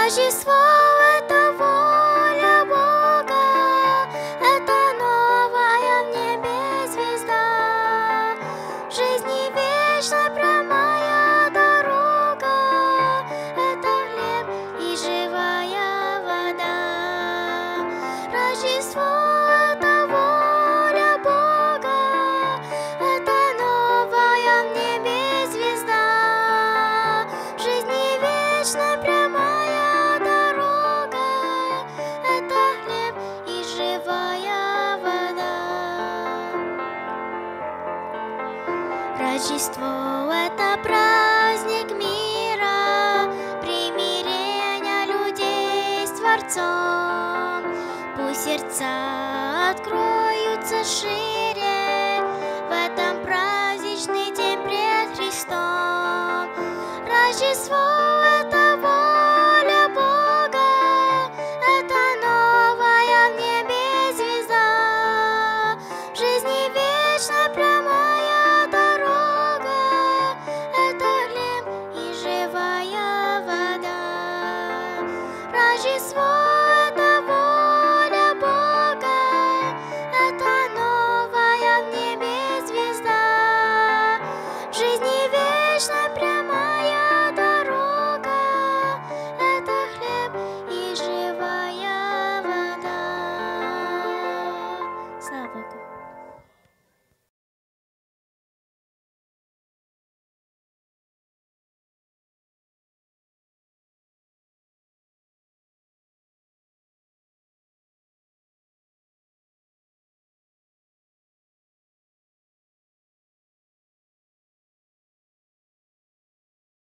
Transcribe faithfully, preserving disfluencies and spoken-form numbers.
Рождество — это воля Бога, это новая в небе звезда, в жизни вечной прямая дорога, это хлеб и живая вода. Рождество — это воля Бога, это новая в небе звезда, в жизни вечной прямая дорога, это хлеб и живая вода. Рождество — это праздник мира, примирения людей с Творцом. Пусть сердца откроются шире в этом праздничный день пред Христом. Рождество — это воля Бога, это новая в небе звезда, в жизни вечной прямая дорога, это хлеб и живая вода. Рождество — это воля Бога, это новая в небе звезда, в жизни вечной прямая дорога, это хлеб и живая вода. Слава Богу.